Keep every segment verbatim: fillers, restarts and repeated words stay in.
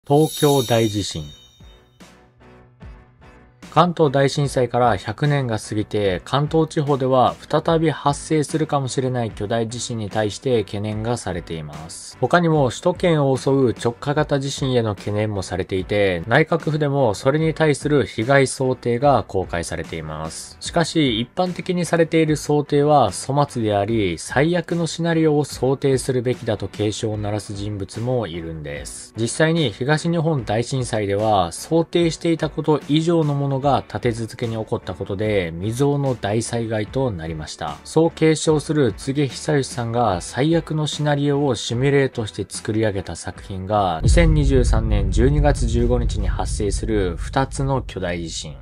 東京大地震。関東大震災からひゃくねんが過ぎて、関東地方では再び発生するかもしれない巨大地震に対して懸念がされています。他にも首都圏を襲う直下型地震への懸念もされていて、内閣府でもそれに対する被害想定が公開されています。しかし、一般的にされている想定は粗末であり、最悪のシナリオを想定するべきだと警鐘を鳴らす人物もいるんです。実際に東日本大震災では、想定していたこと以上のものが立て続けに起こったことで未曾有の大災害となりました。そう警鐘する柘植久義さんが最悪のシナリオをシミュレートして作り上げた作品がにせんにじゅうさんねんじゅうにがつじゅうごにちに発生するふたつの巨大地震。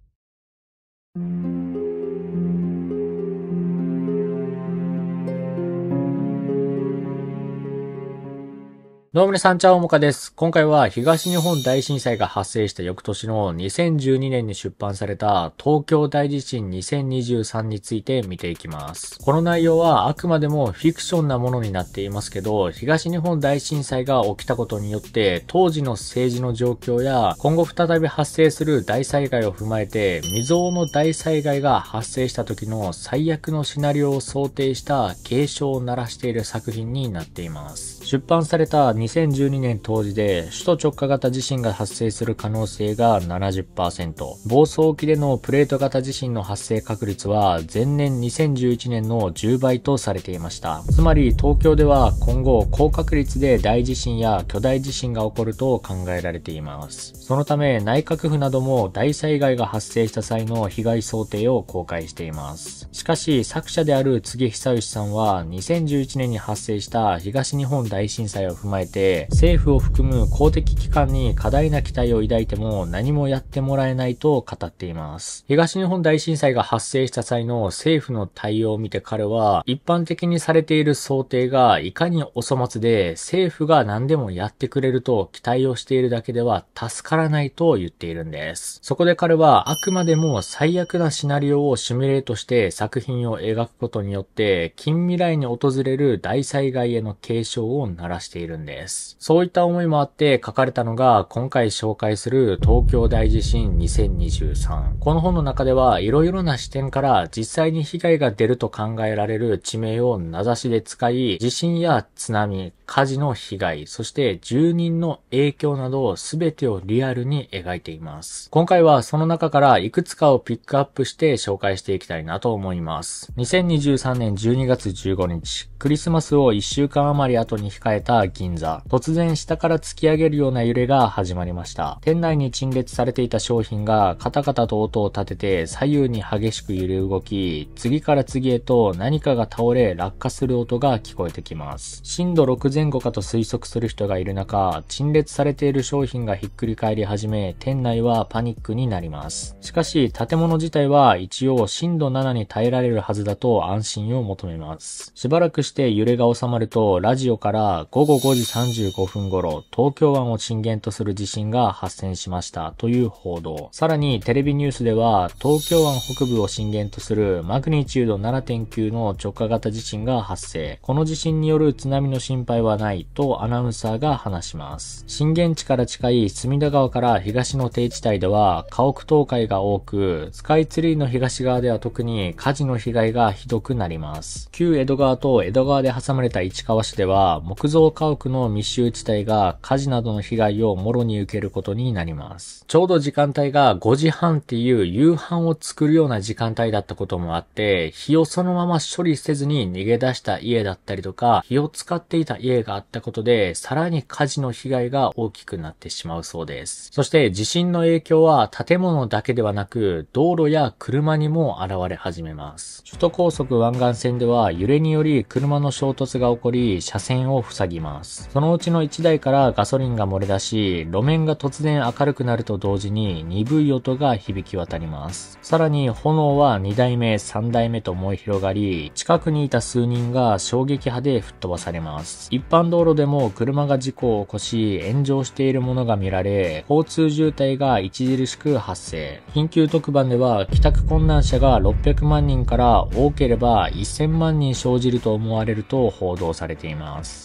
どうも皆さん、チャオモカです。今回は東日本大震災が発生した翌年のにせんじゅうにねんに出版された東京大地震にせんにじゅうさんについて見ていきます。この内容はあくまでもフィクションなものになっていますけど、東日本大震災が起きたことによって当時の政治の状況や今後再び発生する大災害を踏まえて未曾有の大災害が発生した時の最悪のシナリオを想定した警鐘を鳴らしている作品になっています。出版されたにせんじゅうにねん当時で首都直下型地震が発生する可能性が ななじゅっパーセント、房総沖でのプレート型地震の発生確率は前年にせんじゅういちねんのじゅうばいとされていました。つまり東京では今後高確率で大地震や巨大地震が起こると考えられています。そのため内閣府なども大災害が発生した際の被害想定を公開しています。しかし作者である柘植久義さんはにせんじゅういちねんに発生した東日本大震災を踏まえて政府を含む公的機関に過大な期待を抱いても何もやってもらえないと語っています。東日本大震災が発生した際の政府の対応を見て彼は一般的にされている想定がいかにお粗末で政府が何でもやってくれると期待をしているだけでは助からないと言っているんです。そこで彼はあくまでも最悪なシナリオをシミュレートして作品を描くことによって近未来に訪れる大災害への警鐘を鳴らしているんです。そういった思いもあって書かれたのが今回紹介する東京大地震にせんにじゅうさん。この本の中ではいろいろな視点から実際に被害が出ると考えられる地名を名指しで使い、地震や津波、火事の被害、そして住人の影響など全てをリアルに描いています。今回はその中からいくつかをピックアップして紹介していきたいなと思います。にせんにじゅうさんねんじゅうにがつじゅうごにち、クリスマスをいっしゅうかん余り後に控えた銀座。突然下から突き上げるような揺れが始まりました。店内に陳列されていた商品がカタカタと音を立てて左右に激しく揺れ動き、次から次へと何かが倒れ落下する音が聞こえてきます。震度ろくぜん後かと推測する人がいる中、陳列されている商品がひっくり返り始め、店内はパニックになります。しかし建物自体は一応震度ななに耐えられるはずだと安心を求めます。しばらくして揺れが収まると、ラジオからごごごじさんじゅうごふん頃、東京湾を震源とする地震が発生しましたという報道。さらにテレビニュースでは、東京湾北部を震源とするマグニチュード ななてんきゅう の直下型地震が発生。この地震による津波の心配はないとアナウンサーが話します。震源地から近い隅田川から東の低地帯では家屋倒壊が多く、スカイツリーの東側では特に火事の被害がひどくなります。旧江戸川と江戸川で挟まれた市川市では木造家屋の密集地帯が火事などの被害をもろに受けることになります。ちょうど時間帯がごじはんっていう夕飯を作るような時間帯だったこともあって、火をそのまま処理せずに逃げ出した家だったりとか、火を使っていた家があったことで、さらに火事の被害が大きくなってしまうそうです。そして地震の影響は建物だけではなく、道路や車にも現れ始めます。首都高速湾岸線では揺れにより車の衝突が起こり、車線を塞ぎます。そのうちのいちだいからガソリンが漏れ出し、路面が突然明るくなると同時に鈍い音が響き渡ります。さらに炎はにだいめ、さんだいめと燃え広がり、近くにいた数人が衝撃波で吹っ飛ばされます。一般道路でも車が事故を起こし炎上しているものが見られ、交通渋滞が著しく発生。緊急特番では帰宅困難者がろっぴゃくまんにんから多ければせんまんにん生じると思われると報道されています。 。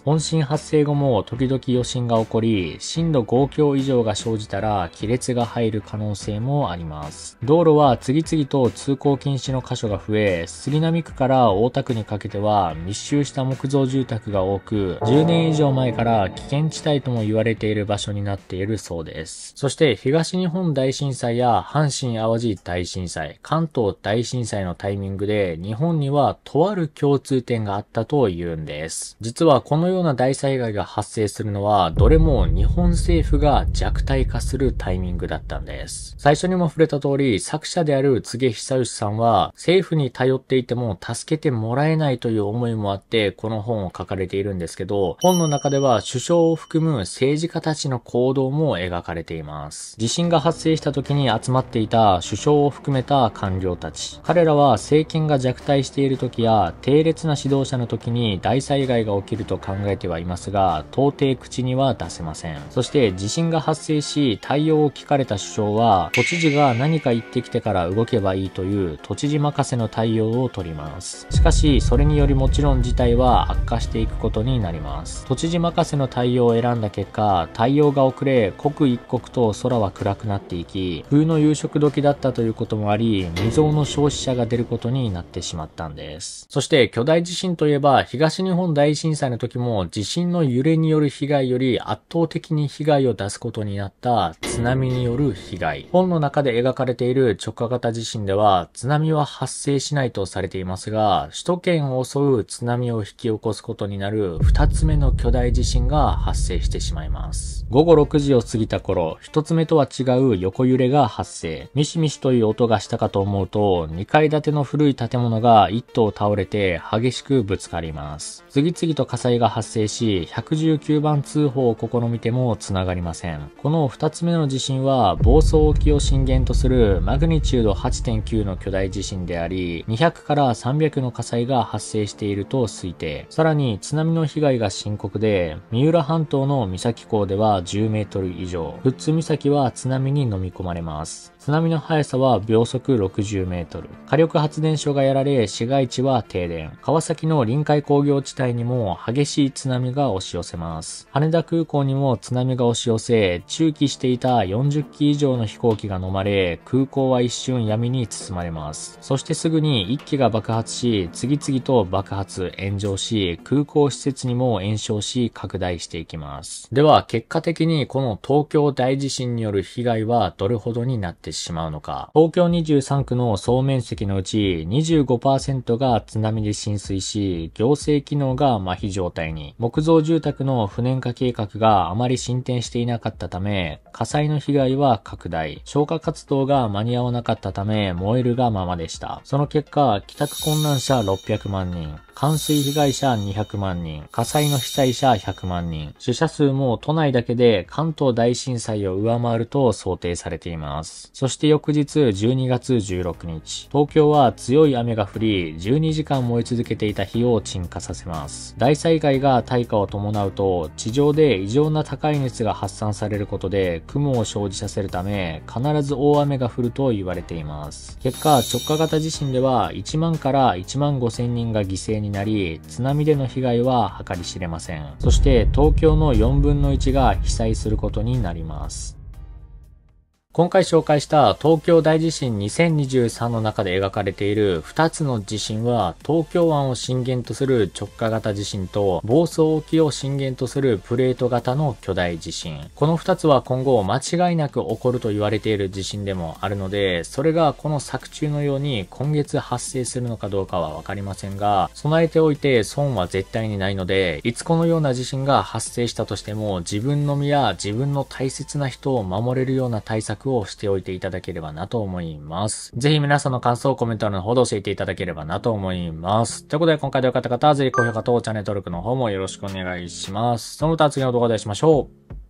本震発生後も時々余震が起こり、震度ご強以上が生じたら亀裂が入る可能性もあります。道路は次々と通行禁止の箇所が増え、杉並区から大田区にかけては密集した木造住宅が多く、じゅうねん以上前から危険地帯とも言われている場所になっているそうです。そして東日本大震災や阪神淡路大震災、関東大震災のタイミングで日本にはとある共通点があったというんです。実はこのような大災害が発生するのはどれも日本政府が弱体化するタイミングだったんです。最初にも触れた通り、作者である柘植久義さんは政府に頼っていても助けてもらえないという思いもあってこの本を書かれているんですけど、本の中では首相を含む政治家たちの行動も描かれています。地震が発生した時に集まっていた首相を含めた官僚たち。彼らは政権が弱体している時や低劣な指導者の時に大災害が起きると考えてはいますが、到底口には出せません。そして地震が発生し対応を聞かれた首相は、都知事が何か言ってきてから動けばいいという都知事任せの対応を取ります。しかしそれによりもちろん事態は悪化していくことになります。都知事任せの対応を選んだ結果、対応が遅れ刻一刻と空は暗くなっていき、冬の夕食時だったということもあり、未曾有の消費者が出ることになってしまったんです。そして巨大地震といえば、東日本大震災の時も地震の揺れによる被害より圧倒的に被害を出すことになった津波による被害。本の中で描かれている直下型地震では津波は発生しないとされていますが、首都圏を襲う津波を引き起こすことになるふたつめの巨大地震が発生してしまいます。ごごろくじを過ぎた頃、ひとつめとは違う横揺れが発生。ミシミシという音がしたかと思うと、にかい建ての古い建物がいっ棟倒れて激しくぶつかります。次々と火災が発生し、ひゃくじゅうきゅうばん通報を試みても繋がりません。このふたつめの地震は房総沖を震源とするマグニチュード はちてんきゅう の巨大地震であり、にひゃくからさんびゃくの火災が発生していると推定。さらに津波の被害が深刻で、三浦半島の三崎港ではじゅうメートル以上、富津岬は津波に飲み込まれます。津波の速さは秒速ろくじゅうメートル。火力発電所がやられ、市街地は停電。川崎の臨海工業地帯にも激しい津波が押し寄せます。羽田空港にも津波が押し寄せ、駐機していたよんじゅっき以上の飛行機が飲まれ、空港は一瞬闇に包まれます。そしてすぐにいっきが爆発し、次々と爆発、炎上し、空港施設にも延焼し、拡大していきます。では、結果的にこの東京大地震による被害はどれほどになってしまうのか。東京にじゅうさんくの総面積のうち にじゅうごパーセント が津波で浸水し、行政機能が麻痺状態に。木造住宅の不燃化計画があまり進展していなかったため、火災の被害は拡大。消火活動が間に合わなかったため、燃えるがままでした。その結果、帰宅困難者ろっぴゃくまんにん。冠水被害者にひゃくまんにん、火災の被災者ひゃくまんにん、死者数も都内だけで関東大震災を上回ると想定されています。そして翌日じゅうにがつじゅうろくにち、東京は強い雨が降り、じゅうにじかん燃え続けていた火を鎮火させます。大災害が大火を伴うと、地上で異常な高い熱が発散されることで雲を生じさせるため、必ず大雨が降ると言われています。結果、直下型地震ではいちまんからいちまんごせんにんが犠牲になり、津波での被害は計り知れません。そして東京のよんぶんのいちが被災することになります。今回紹介した東京大地震にせんにじゅうさんの中で描かれているふたつの地震は、東京湾を震源とする直下型地震と房総沖を震源とするプレート型の巨大地震。このふたつは今後間違いなく起こると言われている地震でもあるので、それがこの作中のように今月発生するのかどうかはわかりませんが、備えておいて損は絶対にないので、いつこのような地震が発生したとしても自分の身や自分の大切な人を守れるような対策をしておいていただければなと思います。ぜひ皆さんの感想をコメント欄の方で教えていただければなと思います。ということで今回で良かった方はぜひ高評価とチャンネル登録の方もよろしくお願いします。その他次の動画でお会いしましょう。